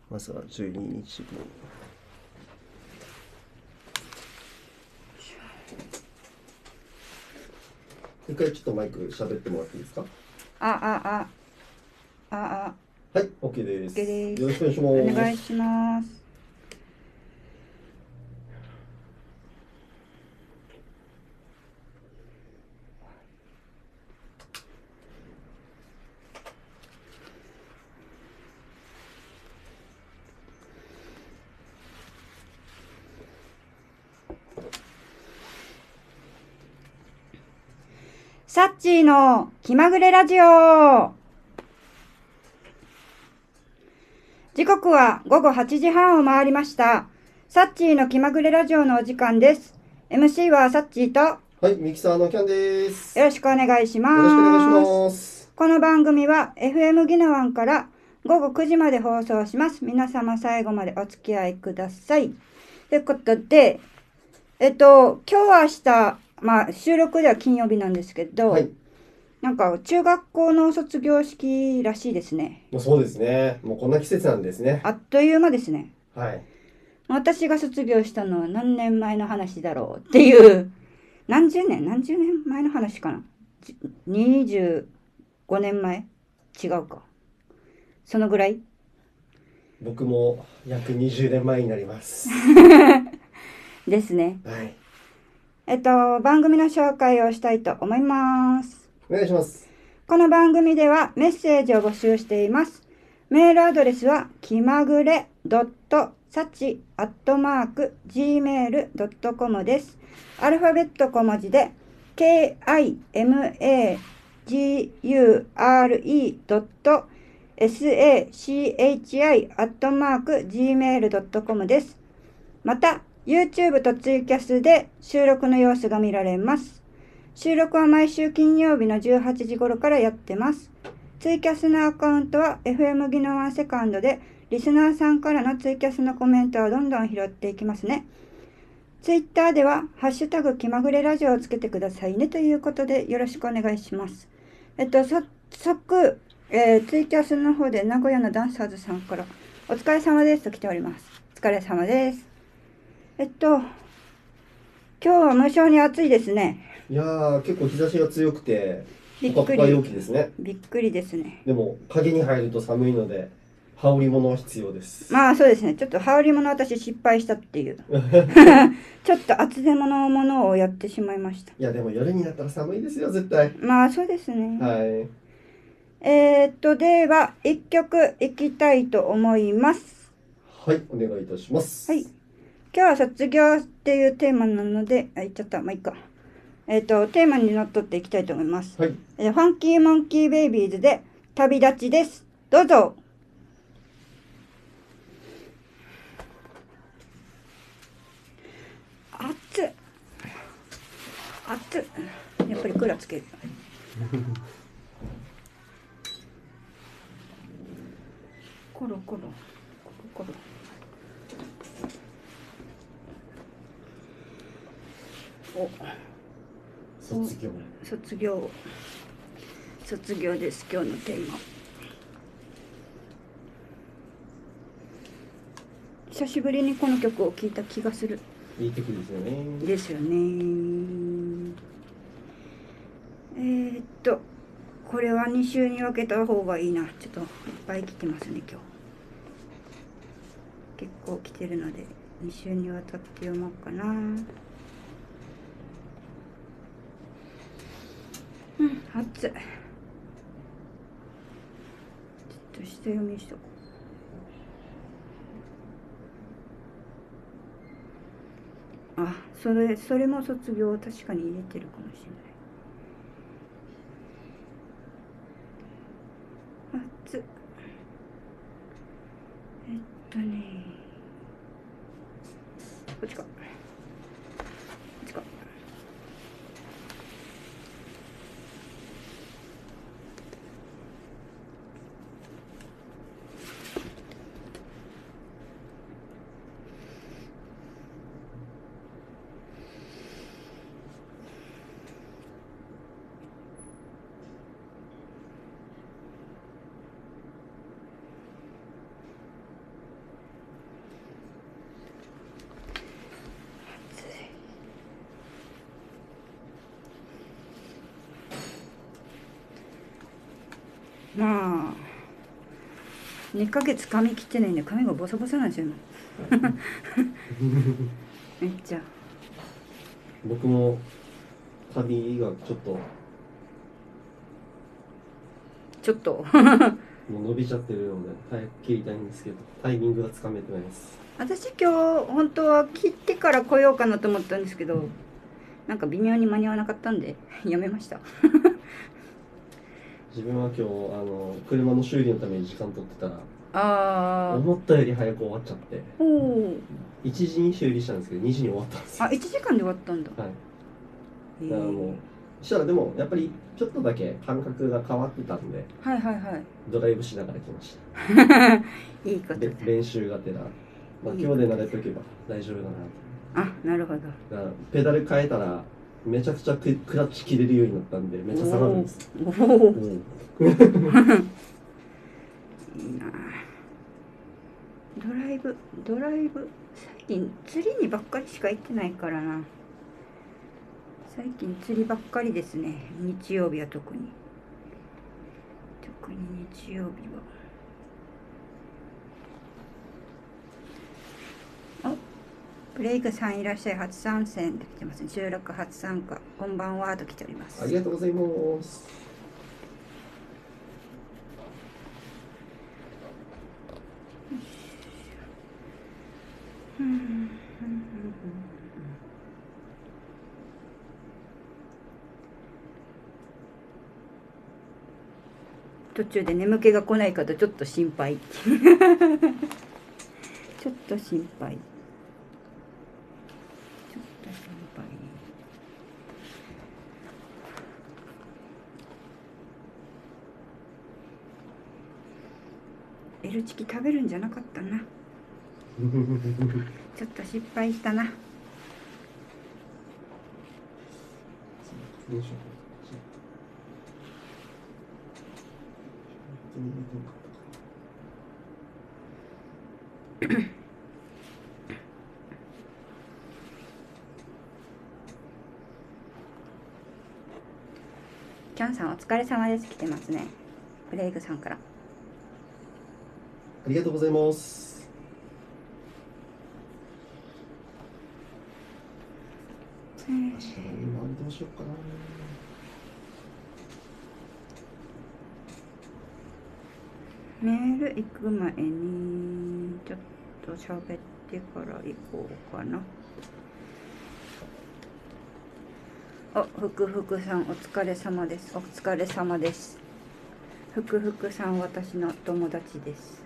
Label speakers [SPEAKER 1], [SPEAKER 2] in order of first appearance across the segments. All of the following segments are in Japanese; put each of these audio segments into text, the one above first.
[SPEAKER 1] まずは12日分。一回ちょっとマイク喋ってもらっていいですか？
[SPEAKER 2] あ、あ、あ、
[SPEAKER 1] はい、OK で
[SPEAKER 2] OK
[SPEAKER 1] す。
[SPEAKER 2] です。
[SPEAKER 1] よろしくお願いし
[SPEAKER 2] お願いし
[SPEAKER 1] ます。
[SPEAKER 2] ます。サッチーの気まぐれラジオ。時刻は午後8時半を回りました。サッチーの気まぐれラジオのお時間です。MC はサッチーとよ
[SPEAKER 1] はい、ミキサーのキャンです。
[SPEAKER 2] ろしくお願いし
[SPEAKER 1] よろしくお願いし
[SPEAKER 2] ます。
[SPEAKER 1] ます。
[SPEAKER 2] この番組は FM ギナワンから午後9時まで放送します。皆様最後までお付き合いください。ということで、今日は明日、収録では金曜日なんですけど、
[SPEAKER 1] はい、
[SPEAKER 2] なんか中学校の卒業式らしいですね。
[SPEAKER 1] もうそうですね。もうこんな季節なんですね。
[SPEAKER 2] あっという間ですね。
[SPEAKER 1] はい。
[SPEAKER 2] 私が卒業したのは何年前の話だろうっていう、何十年前の話かな。25年前違うか。そのぐらい
[SPEAKER 1] 僕も約20年前になります。
[SPEAKER 2] ですね。
[SPEAKER 1] はい。
[SPEAKER 2] 番組の紹介をしたいと思います。
[SPEAKER 1] お願いします。
[SPEAKER 2] この番組ではメッセージを募集しています。メールアドレスは気まぐれ .sachi@gmail.com です。アルファベット小文字で kimagure.sachi@gmail.com です。また、YouTube とツイキャスで収録の様子が見られます。収録は毎週金曜日の18時頃からやってます。ツイキャスのアカウントは FM ギノワンセカンドで、リスナーさんからのツイキャスのコメントをどんどん拾っていきますね。ツイッターでは、ハッシュタグ気まぐれラジオをつけてくださいねということでよろしくお願いします。早速、ツイキャスの方で名古屋のダンサーズさんからお疲れ様ですと来ております。お疲れ様です。今日は無性に暑いですね。
[SPEAKER 1] いやー、結構日差しが強くて、
[SPEAKER 2] び
[SPEAKER 1] ポカポカ陽
[SPEAKER 2] っくり、
[SPEAKER 1] 気ですね。
[SPEAKER 2] びっくりですね。
[SPEAKER 1] でも、影に入ると寒いので、羽織物は必要です。
[SPEAKER 2] まあそうですね。ちょっと羽織物私失敗したっていう。ちょっと厚手のものをやってしまいました。
[SPEAKER 1] いや、でも夜になったら寒いですよ、絶対。
[SPEAKER 2] まあそうですね。
[SPEAKER 1] はい。
[SPEAKER 2] では、一曲いきたいと思います。
[SPEAKER 1] はい、お願いいたしま
[SPEAKER 2] はい。
[SPEAKER 1] す。
[SPEAKER 2] 今日は卒業っていうテーマなので、言っちゃった。まあいいか。テーマにのっとっていきたいと思います。
[SPEAKER 1] はい。
[SPEAKER 2] ファンキーモンキーベイビーズで旅立ちです。どうぞ。熱っ。熱っ。やっぱりクーラーつける。コロコロ。コロコロ。お、
[SPEAKER 1] 卒業。
[SPEAKER 2] 卒業。卒業です。今日のテーマ。久しぶりにこの曲を聴いた気がする。
[SPEAKER 1] いい曲ですよね。
[SPEAKER 2] ですよね。これは2週に分けた方がいいな。ちょっといっぱい来てますね、今日。結構来てるので、2週にわたって読もうかな。熱い。ちょっと下読みしとこう。あ、それも卒業を確かに入れてるかもしれない。熱っ。ね、こっちか。こっちか。 まあ2ヶ月髪切ってないんで髪がボサボサなんですよ今めっちゃ
[SPEAKER 1] 僕も髪がちょっともう伸びちゃってるので早く切りたいんですけど、タイミングがつかめてないです。
[SPEAKER 2] 私今日本当は切ってから来ようかなと思ったんですけど、なんか微妙に間に合わなかったんでやめました
[SPEAKER 1] 自分は今日車の修理のために時間取ってたら
[SPEAKER 2] あ
[SPEAKER 1] 思ったより早く終わっちゃって、
[SPEAKER 2] おお
[SPEAKER 1] 1時に修理したんですけど2時に終わったんですよ。
[SPEAKER 2] 1時間で終わったんだ。
[SPEAKER 1] はいだからもうしたらでもやっぱりちょっとだけ感覚が変わってたんで、
[SPEAKER 2] はいはいはい
[SPEAKER 1] ドライブしながら来ました
[SPEAKER 2] いいことだ。
[SPEAKER 1] 練習がてら、今日で慣れとけば大丈夫だなと。
[SPEAKER 2] あ、なるほど。
[SPEAKER 1] だからペダル変えたらめちゃくちゃクラッチ切れるようになったんでめっちゃ下がるんです。
[SPEAKER 2] おお
[SPEAKER 1] うん
[SPEAKER 2] いいな。ドライブ最近釣りにばっかりしか行ってないからな。最近釣りばっかりですね。日曜日は特に日曜日は。ブレイクさんいらっしゃい、初参戦って来てますね。収録初参加、こんばんはと来ております。
[SPEAKER 1] ありがとうございます。
[SPEAKER 2] 途中で眠気が来ないかとちょっと心配ちょっと心配。L チキ食べるんじゃなかったなちょっと失敗したな。キャンさんお疲れ様です。来てますね。ブレイクさんから
[SPEAKER 1] ありがとうございます。明日の今どうしようかな。
[SPEAKER 2] メール行く前にちょっと喋ってから行こうかな。ふくふくさんお疲れ様です。お疲れ様です。ふくふくさん私の友達です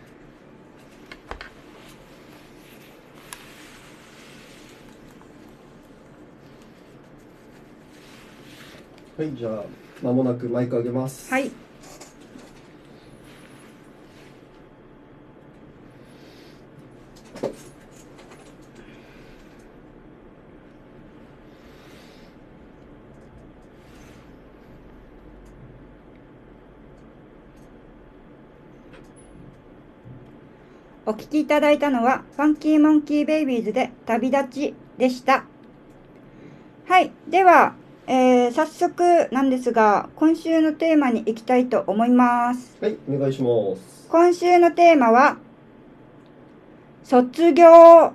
[SPEAKER 1] はい、じゃあ間もなくマイク上げます。
[SPEAKER 2] はい。お聴きいただいたのはファンキーモンキーベイビーズで旅立ちでした。はい。では、早速なんですが、今週のテーマに行きたいと思います。
[SPEAKER 1] はい、お願いします。
[SPEAKER 2] 今週のテーマは、卒業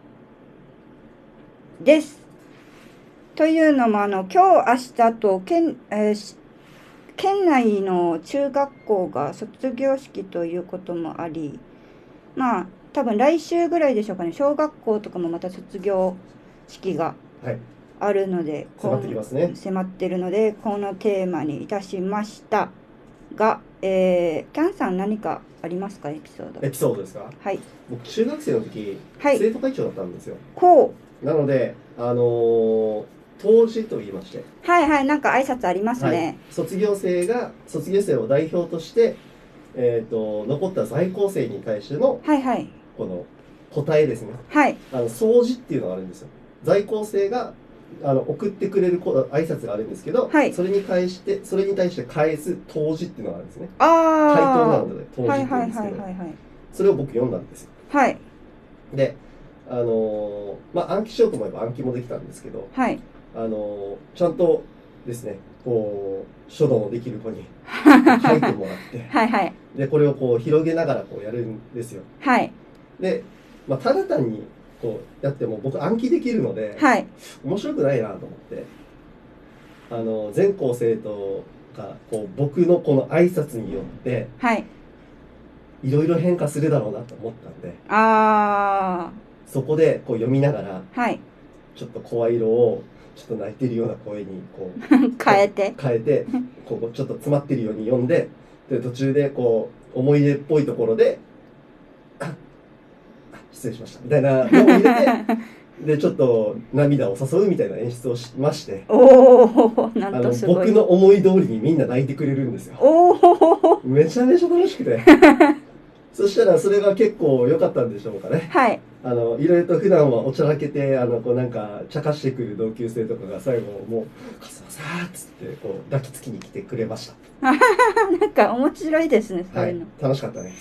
[SPEAKER 2] です。というのも、今日、明日と県内の中学校が卒業式ということもあり、まあ、多分来週ぐらいでしょうかね。小学校とかもまた卒業式があるので、
[SPEAKER 1] 迫ってきますね。
[SPEAKER 2] 迫ってるので、このテーマにいたしましたが、キャンさん何かありますか？エピソード。
[SPEAKER 1] エピソードですか？
[SPEAKER 2] はい。
[SPEAKER 1] 僕中学生の時、
[SPEAKER 2] はい、
[SPEAKER 1] 生徒会長だったんですよ。
[SPEAKER 2] こ
[SPEAKER 1] う。なので、当時と言いまして。
[SPEAKER 2] はいはい、なんか挨拶ありますね。はい、
[SPEAKER 1] 卒業生を代表として、残った在校生に対しての、
[SPEAKER 2] はいはい、
[SPEAKER 1] この答えですね。
[SPEAKER 2] はい。
[SPEAKER 1] 掃除っていうのがあるんですよ。在校生が送ってくれる挨拶があるんですけど、
[SPEAKER 2] はい、
[SPEAKER 1] それに対して返す答辞っていうのがあるんですね。
[SPEAKER 2] ああ。
[SPEAKER 1] 回答なので答辞って言うんですけど、それを僕読んだんですよ。
[SPEAKER 2] はい。
[SPEAKER 1] で、暗記しようと思えば暗記もできたんですけど、
[SPEAKER 2] はい。
[SPEAKER 1] ちゃんとですね、こう書道のできる子に書いてもらって
[SPEAKER 2] はいはい。
[SPEAKER 1] でこれをこう広げながらこうやるんですよ。
[SPEAKER 2] はい。
[SPEAKER 1] で、ただ単にこうやっても僕暗記できるので、
[SPEAKER 2] はい。
[SPEAKER 1] 面白くないなと思って、全校生徒がこう僕のこの挨拶によって
[SPEAKER 2] はい。
[SPEAKER 1] いろいろ変化するだろうなと思ったんで、
[SPEAKER 2] あ
[SPEAKER 1] そこでこう読みながら
[SPEAKER 2] ー。はい。
[SPEAKER 1] ちょっと声色をちょっと泣いてるような声にこう
[SPEAKER 2] 変えて。
[SPEAKER 1] こうちょっと詰まってるように読んで、で途中でこう思い出っぽいところで失礼しましたみたいなのを入れてでちょっと涙を誘うみたいな演出をしまして、
[SPEAKER 2] おお、なんとすごい。
[SPEAKER 1] 僕の思い通りにみんな泣いてくれるんですよ。
[SPEAKER 2] おお。
[SPEAKER 1] めちゃめちゃ楽しくてそしたらそれが結構良かったんでしょうかね。
[SPEAKER 2] はい。
[SPEAKER 1] いろいろと普段はおちゃらけてこうなんか茶化してくる同級生とかが最後もう「カスマさー」っつってこう抱きつきに来てくれました。
[SPEAKER 2] なんか面白いですね、そう
[SPEAKER 1] はい
[SPEAKER 2] いうの。
[SPEAKER 1] 楽しかったです。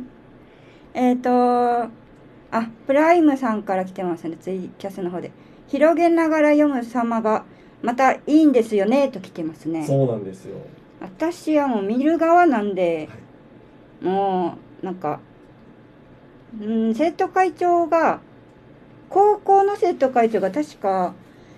[SPEAKER 2] プライムさんから来てますね、ツイキャスの方で。広げながら読む様がまたいいんですよね、と来てますね。
[SPEAKER 1] そうなんですよ。
[SPEAKER 2] 私はもう見る側なんで、
[SPEAKER 1] はい、
[SPEAKER 2] もう、なんか、生徒会長が、高校の生徒会長が確か、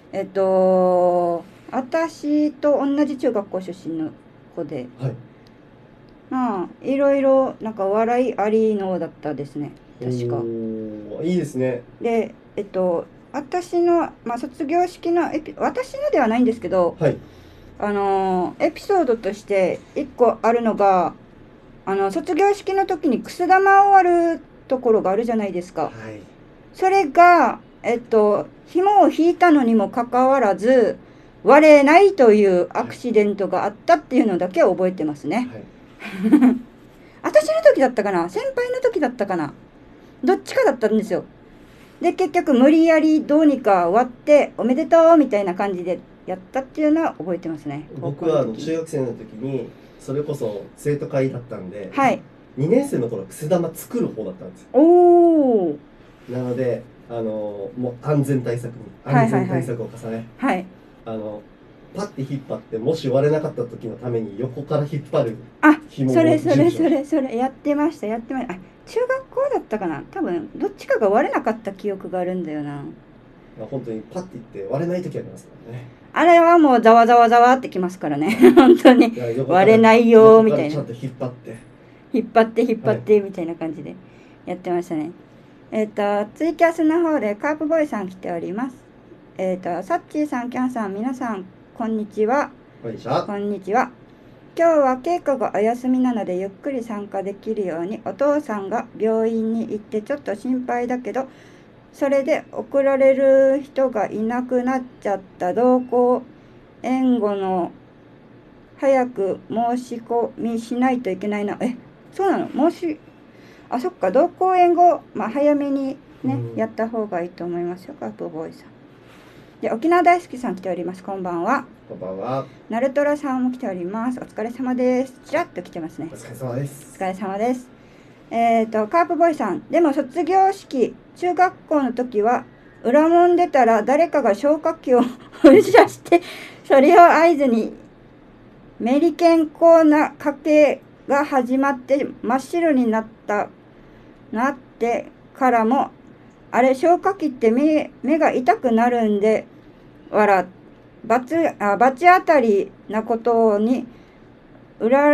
[SPEAKER 2] 私と同じ中学校出身の子で、
[SPEAKER 1] はい、
[SPEAKER 2] いろいろ、なんか笑いありのだったですね、確か。
[SPEAKER 1] いいですね。
[SPEAKER 2] で、私の、卒業式の私のではないんですけど、
[SPEAKER 1] はい、
[SPEAKER 2] エピソードとして一個あるのが、卒業式の時にくす玉を割るところがあるじゃないですか。
[SPEAKER 1] はい、
[SPEAKER 2] それが、紐を引いたのにもかかわらず、割れないというアクシデントがあったっていうのだけは覚えてますね。はい、私の時だったかな、先輩の時だったかな、どっちかだったんですよ。で、結局無理やりどうにか割っておめでとうみたいな感じでやったっていうのは覚えてますね。
[SPEAKER 1] 僕は中学生の時にそれこそ生徒会だったんで、
[SPEAKER 2] はい、
[SPEAKER 1] 2年生の頃くす玉作る方だったんですよ。
[SPEAKER 2] おー。
[SPEAKER 1] なのでもう安全対策を重ね、
[SPEAKER 2] はい、
[SPEAKER 1] パッて引っ張ってもし割れなかった時のために横から引っ張る紐を
[SPEAKER 2] それやってました。中学校だったかな、多分どっちかが割れなかった記憶があるんだよな。
[SPEAKER 1] 本当にパッていって割れない時ありますからね。
[SPEAKER 2] あれはもうざわざわざわってきますからね本当に割れないよみたいな、
[SPEAKER 1] ちゃんと引っ張
[SPEAKER 2] ってみたいな感じでやってましたね。ツイキャスの方でカープボーイさん来ております。サッチーさん、キャンさん、皆さんこんにちは。
[SPEAKER 1] こんにちは。
[SPEAKER 2] こんにちは。今日は稽古がお休みなのでゆっくり参加できるように、お父さんが病院に行ってちょっと心配だけど、それで送られる人がいなくなっちゃった同行援護の早く申し込みしないといけないな。そうなの？そっか、同行援護、早めにね、やった方がいいと思いますよ、カープボーイさん。で、沖縄大好きさん来ております。こんばんは。
[SPEAKER 1] こんばんは。
[SPEAKER 2] ナルトラさんも来ております。お疲れ様です。ちらっと来てますね。
[SPEAKER 1] お疲れ様です。
[SPEAKER 2] お疲れ様です。カープボーイさん。でも卒業式、中学校の時は、裏門出たら誰かが消火器を噴射して、それを合図に、メリケンコーナ家系が始まって真っ白になってからも、あれ消火器って目が痛くなるんで、罰当たりなことに、裏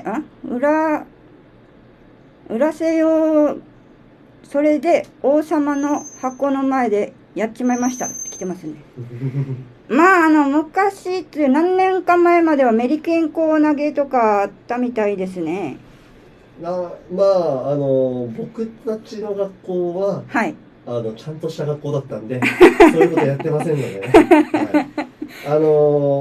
[SPEAKER 2] せよう、それで王様の箱の前でやっちまいましたって来てますね昔っていう何年か前まではメリケンコー投げとかあったみたいですね。
[SPEAKER 1] 僕たちの学校は、
[SPEAKER 2] はい、
[SPEAKER 1] ちゃんとした学校だったんでそういうことやってませんのでね、はい、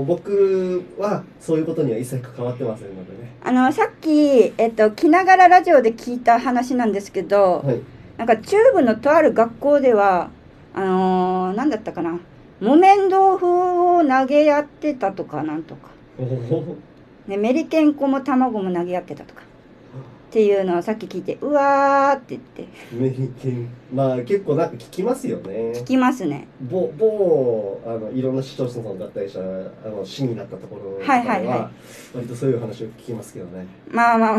[SPEAKER 1] 僕はそういうことには一切関わってませんのでね。
[SPEAKER 2] さっき、来ながらラジオで聞いた話なんですけど、はい、なんか中部のとある学校では何だったかな、木綿豆腐を投げ合ってたとかなんとか、ね、メリケン粉も卵も投げ合ってたとか。 っていうのをさっき聞いて、うわーって言って。
[SPEAKER 1] メリケン、まあ結構なんか聞きますよね。
[SPEAKER 2] 聞きますね。
[SPEAKER 1] いろんな市町村さんだったりした市になったところとか
[SPEAKER 2] はいはいは
[SPEAKER 1] は割とそういう話を聞きますけどね。
[SPEAKER 2] まあまあ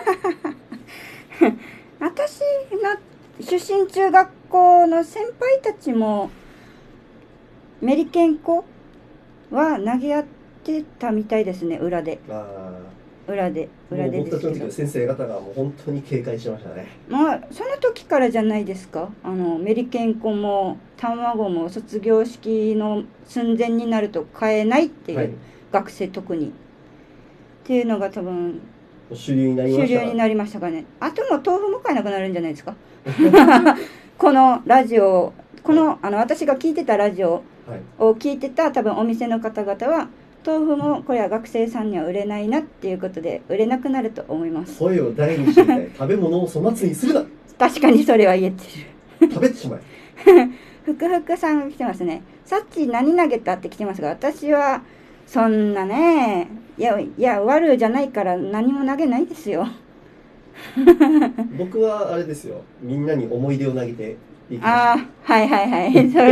[SPEAKER 2] 私の出身中学校の先輩たちもメリケン粉は投げ合ってたみたいですね、裏で。裏で
[SPEAKER 1] もう僕たちの時
[SPEAKER 2] ですけど。
[SPEAKER 1] は先生方がもう本当に警戒してましたね。
[SPEAKER 2] まあその時からじゃないですか。メリケン粉も卵も卒業式の寸前になると買えないっていう、
[SPEAKER 1] はい、
[SPEAKER 2] 学生特にっていうのが多分
[SPEAKER 1] 主流になりました。
[SPEAKER 2] 主流になりましたかね。あとも豆腐も買えなくなるんじゃないですか。このラジオ、私が聞いてたラジオを聞いてた多分お店の方々は、豆腐もこれは学生さんには売れないなっていうことで売れなくなると思います。
[SPEAKER 1] 声を大にしていたい。食べ物を粗末にするな。
[SPEAKER 2] 確かにそれは言えて
[SPEAKER 1] る。食べてしまえ。
[SPEAKER 2] ふくふくさんが来てますね。さっき何投げたって来てますが、私はそんなね、いや悪じゃないから何も投げないですよ。
[SPEAKER 1] 僕はあれですよ。みんなに思い出を投げていきました。
[SPEAKER 2] ああ、はいはいはい。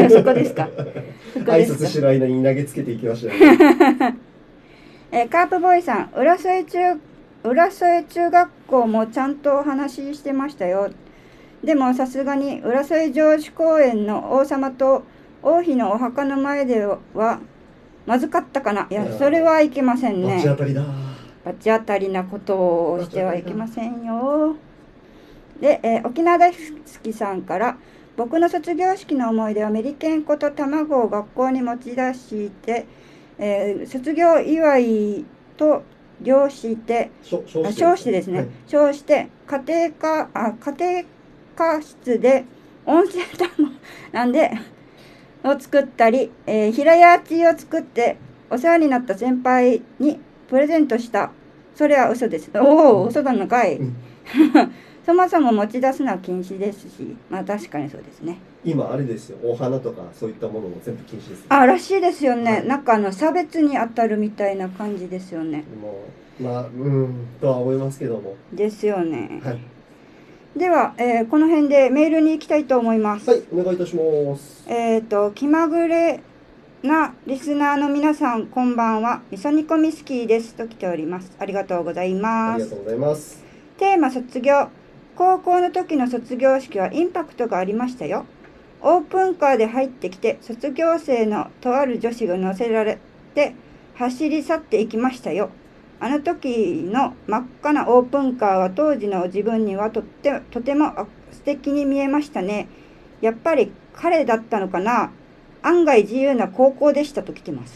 [SPEAKER 2] そこですか。
[SPEAKER 1] 挨拶してる間に投げつけていきましたね。
[SPEAKER 2] カープボーイさん、浦添中学校もちゃんとお話ししてましたよ。でもさすがに浦添城址公園の王様と王妃のお墓の前ではまずかったかな。いや、それはいけませんね。
[SPEAKER 1] 罰当たりだ。
[SPEAKER 2] 罰当たりなことをしてはいけませんよ。で、沖縄大好きさんから、僕の卒業式の思い出はメリケン粉と卵を学校に持ち出して、卒業祝いと称してですね、称して家庭科室で温泉卵なんでを作ったり、平屋地を作ってお世話になった先輩にプレゼントした。それは嘘です。おお、嘘なのかい。そもそも持ち出すのは禁止ですし、まあ確かにそうですね。
[SPEAKER 1] 今あれですよ、お花とかそういったものも全部禁止です、ね。
[SPEAKER 2] らしいですよね。はい、なんか差別に当たるみたいな感じですよね。
[SPEAKER 1] まあとは思いますけども。
[SPEAKER 2] ですよね。
[SPEAKER 1] はい。
[SPEAKER 2] では、この辺でメールに行きたいと思います。
[SPEAKER 1] はい、お願いいたします。
[SPEAKER 2] 気まぐれなリスナーの皆さん、こんばんは。味噌煮込みスキーですと来ております。ありがとうございます。
[SPEAKER 1] ありがとうございます。
[SPEAKER 2] テーマ卒業。高校の時の卒業式はインパクトがありましたよ。オープンカーで入ってきて、卒業生のとある女子が乗せられて走り去っていきましたよ。あの時の真っ赤なオープンカーは当時の自分にはとても素敵に見えましたね。やっぱり彼だったのかな。案外自由な高校でしたと来てます。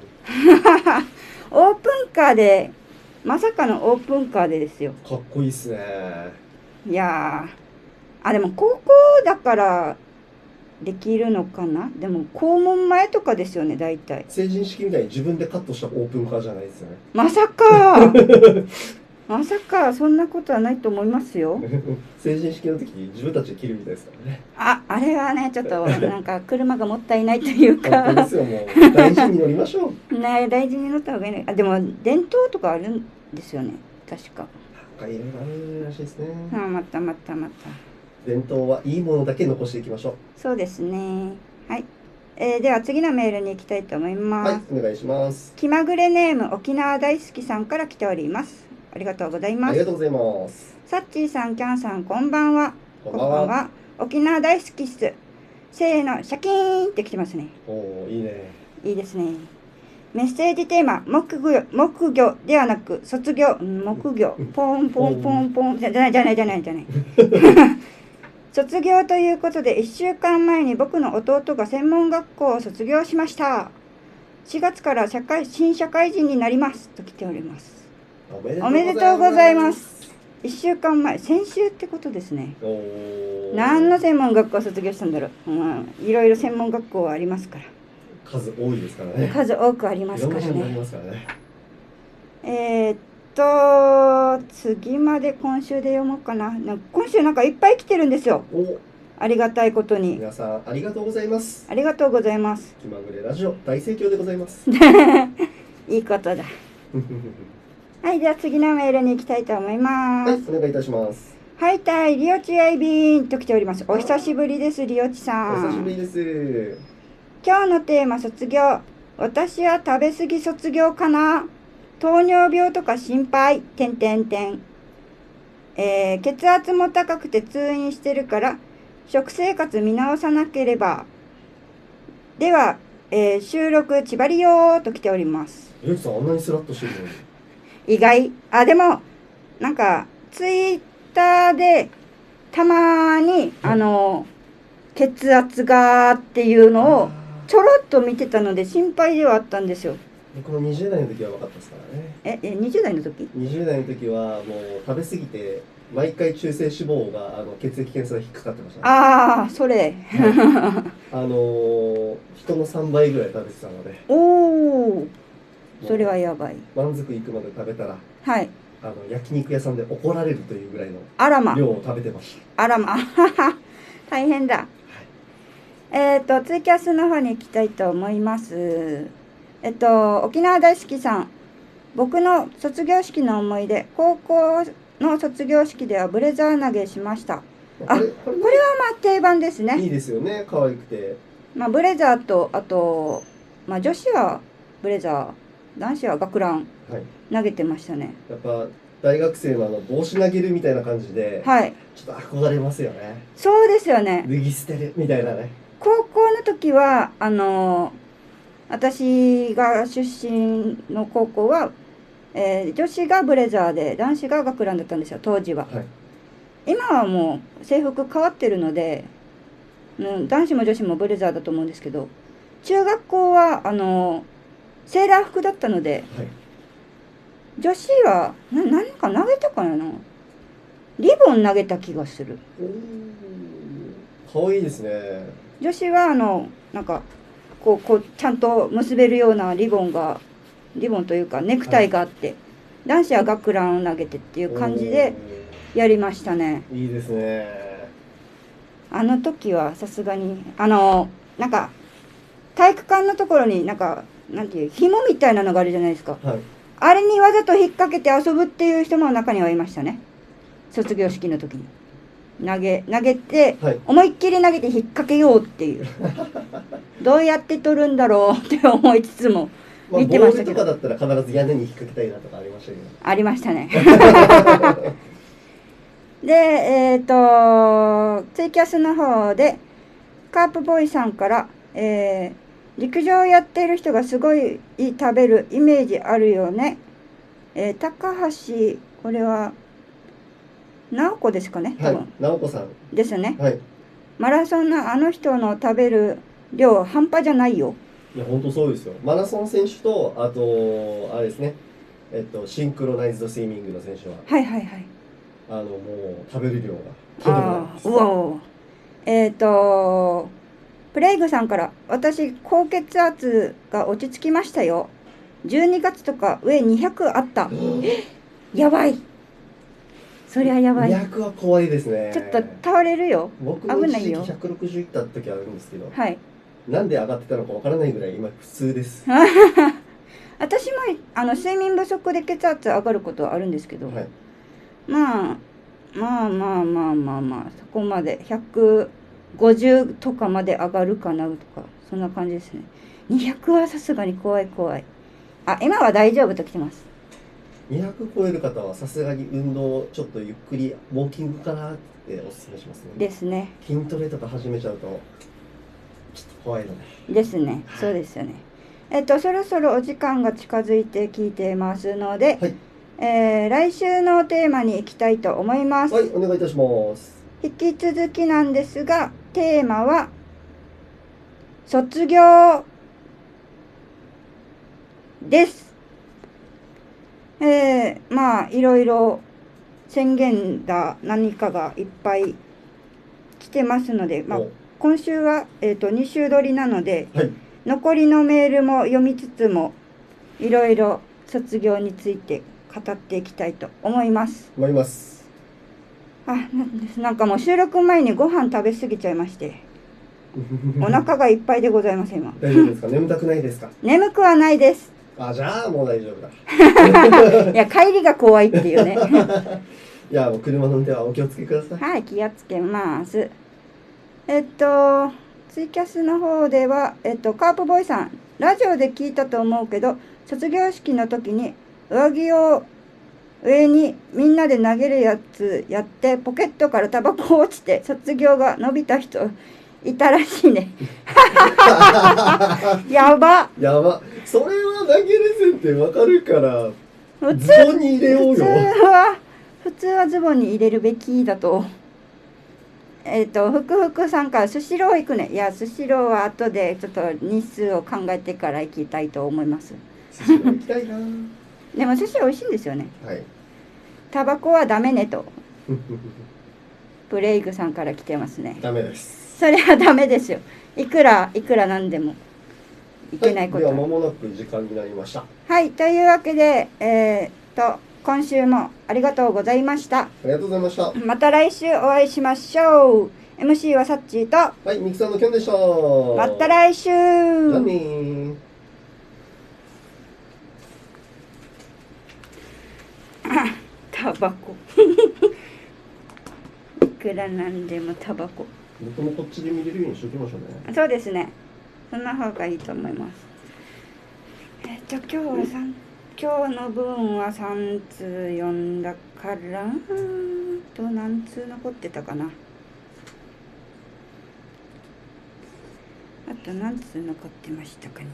[SPEAKER 2] オープンカーで、まさかのオープンカーでですよ。
[SPEAKER 1] かっこいいっすね。
[SPEAKER 2] いやー、でも高校だからできるのかな。でも校門前とかですよね、大体。
[SPEAKER 1] 成人式みたいに自分でカットしたオープンカーじゃないですよね。
[SPEAKER 2] まさかまさかそんなことはないと思いますよ。
[SPEAKER 1] 成人式の時自分たちで着るみたいですからね。
[SPEAKER 2] あれはね、ちょっとなんか車がもったいないというか
[SPEAKER 1] 本当ですよ、もう大事に乗りましょう。
[SPEAKER 2] ね、大事に乗った方がいいね。でも伝統とかあるんですよね、確か。
[SPEAKER 1] なんかいろいろあるらしいですね。
[SPEAKER 2] また。
[SPEAKER 1] 伝統はいいものだけ残していきましょう。
[SPEAKER 2] そうですね。はい。では次のメールに行きたいと思います。
[SPEAKER 1] はい、お願いします。
[SPEAKER 2] 気まぐれネーム沖縄大好きさんから来ております。ありがとうございます。
[SPEAKER 1] ありがとうございます。
[SPEAKER 2] サッチーさん、キャンさん、こんばんは。
[SPEAKER 1] こんばんは。
[SPEAKER 2] 沖縄大好きっす。せーの、シャキーンって来てますね。
[SPEAKER 1] おー、いいね。
[SPEAKER 2] いいですね。メッセージテーマ、木魚ではなく、卒業、木魚、ポンポンポンポン、じゃない。卒業ということで、1週間前に僕の弟が専門学校を卒業しました。4月から新社会人になりますと来ております。おめでとうございます。1週間前、先週ってことですね。何の専門学校を卒業したんだろう。いろいろ専門学校はありますから。
[SPEAKER 1] 数多いですからね。
[SPEAKER 2] 数多くありますからね。次まで今週で読もうかな。今週なんかいっぱい来てるんですよ。ありがたいことに。
[SPEAKER 1] 皆さんありがとうございます。
[SPEAKER 2] ありがとうございます。
[SPEAKER 1] 気まぐれラジオ大盛況でございます。
[SPEAKER 2] いいことだ。 はい、では次のメールに行きたいと思いま
[SPEAKER 1] はい、
[SPEAKER 2] す。
[SPEAKER 1] お願いいたします。
[SPEAKER 2] はいたい、リオチアイビーンと来ております。お久しぶりです、リオチさ
[SPEAKER 1] お久しぶり
[SPEAKER 2] ん。
[SPEAKER 1] です。
[SPEAKER 2] 今日のテーマ、卒業。私は食べ過ぎ卒業かな。糖尿病とか心配。血圧も高くて通院してるから、食生活見直さなければ。では、収録千葉りよーと来ております。
[SPEAKER 1] ゆうきさん、あんなにスラッとしてるのに。
[SPEAKER 2] 意外。あ、でも、なんか、ツイッターで、たまに、血圧がっていうのを、ちょろっと見てたので、心配ではあったんですよ。
[SPEAKER 1] 僕も20代の時は分かったですからね。
[SPEAKER 2] 20代の時
[SPEAKER 1] 20代の時はもう食べ過ぎて毎回中性脂肪が血液検査で低かってましたね。
[SPEAKER 2] ああ、それ。
[SPEAKER 1] 人の3倍ぐらい食べてたので。
[SPEAKER 2] おお、それはやばい。
[SPEAKER 1] 満足いくまで食べたら、
[SPEAKER 2] はい。
[SPEAKER 1] 焼肉屋さんで怒られるというぐらいの
[SPEAKER 2] あらま。
[SPEAKER 1] 量を食べてました。
[SPEAKER 2] あらま。大変だ。ツイキャスの方に行きたいと思います。沖縄大好きさん。僕の卒業式の思い出。高校の卒業式ではブレザー投げしました。これはまあ定番ですね。
[SPEAKER 1] いいですよね。可愛くて。
[SPEAKER 2] まあブレザーと、あと、まあ女子はブレザー、男子は学ラン投げてましたね。
[SPEAKER 1] やっぱ大学生の帽子投げるみたいな感じで、
[SPEAKER 2] はい。
[SPEAKER 1] ちょっと憧れますよね。
[SPEAKER 2] そうですよね。
[SPEAKER 1] 脱ぎ捨てるみたいなね。
[SPEAKER 2] 高校の時は、私が出身の高校は、女子がブレザーで男子が学ランだったんですよ、当時は。
[SPEAKER 1] はい、
[SPEAKER 2] 今はもう制服変わってるので、男子も女子もブレザーだと思うんですけど、中学校はセーラー服だったので、
[SPEAKER 1] はい、
[SPEAKER 2] 女子は何か投げたかな、リボン投げた気がする。
[SPEAKER 1] かわいいですね。
[SPEAKER 2] 女子はなんかこうちゃんと結べるようなリボンというかネクタイがあって、はい、男子は学ランを投げてっていう感じでやりましたね。
[SPEAKER 1] いいですね。
[SPEAKER 2] あの時はさすがになんか体育館のところになんていう紐みたいなのがあるじゃないですか、はい、あれにわざと引っ掛けて遊ぶっていう人も中にはいましたね。卒業式の時に投げて、はい、思いっきり投げて引っ掛けようっていうどうやって取るんだろうって思いつつも見てましたけど、
[SPEAKER 1] ボールとかだったら必ず屋根に引っ掛けたいなとかありましたけど。
[SPEAKER 2] ありましたねでツイキャスの方でカープボーイさんから、陸上やってる人がすごい食べるイメージあるよね。高橋、これは直子ですかね、
[SPEAKER 1] 多分。はい、直子さん
[SPEAKER 2] ですね。
[SPEAKER 1] はい。
[SPEAKER 2] マラソンのあの人の食べる量半端じゃないよ。
[SPEAKER 1] いや本当そうですよ。マラソン選手とあとあれですね、シンクロナイズドスイミングの選手は
[SPEAKER 2] はいはいはい。
[SPEAKER 1] もう食べる量がとんでもないです。
[SPEAKER 2] うわプレイグさんから、私高血圧が落ち着きましたよ。12月とか上200あった。やばい。そりゃやばい。
[SPEAKER 1] 200は怖いですね。
[SPEAKER 2] ちょっと倒れるよ。
[SPEAKER 1] 僕も一時期160いった時あるんですけど、
[SPEAKER 2] はい。
[SPEAKER 1] なんで上がってたのかわからないぐらい今普通です。
[SPEAKER 2] 私も睡眠不足で血圧上がることはあるんですけど、はい、まあそこまで150とかまで上がるかなとか、そんな感じですね。200はさすがに怖い。あ、今は大丈夫と来てます。
[SPEAKER 1] 200超える方はさすがに運動ちょっとゆっくりウォーキングかなっておすすめしますね。
[SPEAKER 2] ですね。
[SPEAKER 1] 筋トレとか始めちゃうとちょっと怖いので。
[SPEAKER 2] ですね。そうですよね。そろそろお時間が近づいてきてますので、はい、来週のテーマに行きたいと思います。
[SPEAKER 1] はい、お願いいたします。
[SPEAKER 2] 引き続きなんですが、テーマは卒業です。まあいろいろ宣言だ何かがいっぱい来てますので、まあ、今週は、2週撮りなので、はい、残りのメールも読みつつもいろいろ卒業について語っていきたいと思います。なんかもう収録前にご飯食べ過ぎちゃいましてお腹がいっぱいでございます今。
[SPEAKER 1] 大丈夫ですか？眠たくないですか？
[SPEAKER 2] 眠くはないです。
[SPEAKER 1] あ、じゃあもう大丈夫だ。
[SPEAKER 2] いや、帰りが怖いっていうね。
[SPEAKER 1] いや、もう車の運転はお気をつけください。
[SPEAKER 2] はい、気をつけます。ツイキャスの方では、カープボーイさん、ラジオで聞いたと思うけど、卒業式の時に上着を上にみんなで投げるやつやって、ポケットからタバコ落ちて卒業が伸びた人いたらしいね。やば。
[SPEAKER 1] やば。それは投げれせんってわかるから、
[SPEAKER 2] 普通
[SPEAKER 1] ズボンに入れようよ。
[SPEAKER 2] 普通はズボンに入れるべきだと。ふくふくさんからスシロー行くね。いや、スシローは後でちょっと日数を考えてから行きたいと思います。
[SPEAKER 1] 寿司行きたいな。
[SPEAKER 2] でも寿司美味しいんですよね。
[SPEAKER 1] はい。
[SPEAKER 2] タバコはダメねと。ブレイクさんから来てますね。
[SPEAKER 1] ダメです。
[SPEAKER 2] それはダメですよ。いくらなんでもいけないこと。
[SPEAKER 1] はい、では間もなく時間になりました。
[SPEAKER 2] はい、というわけで、今週もありがとうございました。
[SPEAKER 1] ありがとうございました。
[SPEAKER 2] また来週お会いしましょう。MC はサッチーと、
[SPEAKER 1] はい、ミキさんのキョンでした。
[SPEAKER 2] また来週。
[SPEAKER 1] じゃあねー。
[SPEAKER 2] タバコ。いくらなんでもタバコ。
[SPEAKER 1] 僕もこっちで見れるようにしておきましょうね。
[SPEAKER 2] そうですね。そんな方がいいと思います。今日の分は3通読んだから、何通残ってたかな。あと何通残ってましたかね。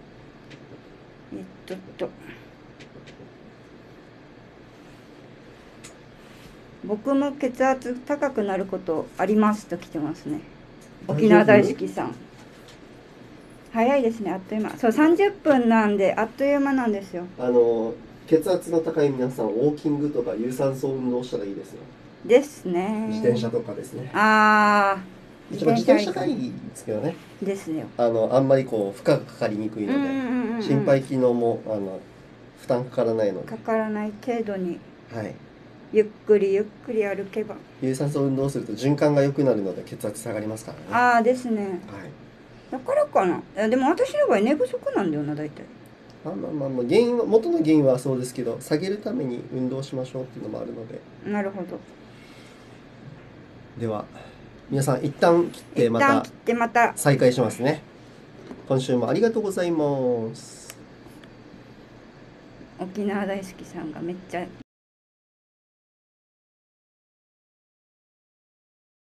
[SPEAKER 2] 僕も血圧高くなることありますと来てますね。沖縄大好きさん。早いですね、あっという間。そう、30分なんであっという間なんですよ。
[SPEAKER 1] 血圧の高い皆さん、ウォーキングとか有酸素運動したらいいですよ。
[SPEAKER 2] ですね。
[SPEAKER 1] 自転車とかですね。
[SPEAKER 2] 自
[SPEAKER 1] 転車がいいですけどね。
[SPEAKER 2] ですよ。
[SPEAKER 1] あんまりこう負荷がかかりにくいので、心肺機能も負担かからないので。
[SPEAKER 2] かからない程度に。
[SPEAKER 1] はい。
[SPEAKER 2] ゆっくり歩けば。
[SPEAKER 1] 有酸素運動すると循環が良くなるので血圧下がりますからね。
[SPEAKER 2] ですね。はい。だからかな。でも私の場合寝不足なんだよな、大体。
[SPEAKER 1] 元の原因はそうですけど、下げるために運動しましょうっていうのもあるので。
[SPEAKER 2] なるほど。
[SPEAKER 1] では皆さん一旦切ってまた再開しますね。今週もありがとうございます。
[SPEAKER 2] 沖縄大好きさんがめっちゃ